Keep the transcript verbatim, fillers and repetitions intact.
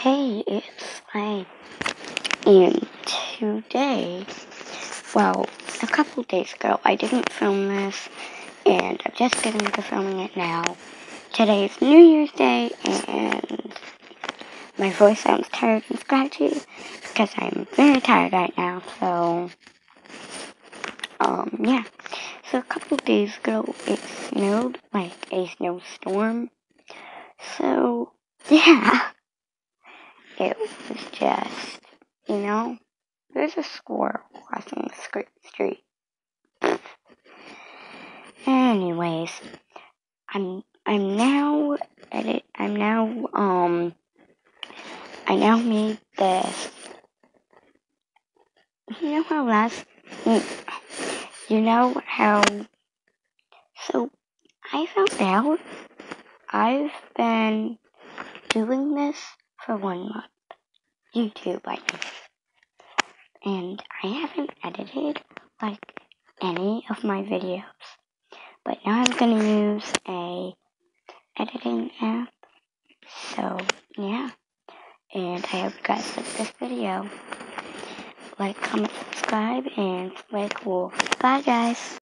Hey, it's Slay, and today, well, a couple days ago, I didn't film this, and I'm just getting to filming it now. Today is New Year's Day, and my voice sounds tired and scratchy, because I'm very tired right now, so, um, yeah. So a couple days ago, it snowed, like a snowstorm, so, yeah. It was just, you know, there's a squirrel crossing the street. Anyways, I'm I'm now edit. I'm now um. I now made this. You know how last. You know how. So I found out I've been doing this for one month. YouTube, I mean. And I haven't edited like any of my videos. But now I'm gonna use a editing app. So yeah. And I hope you guys like this video. Like, comment, subscribe, and play cool. Bye guys.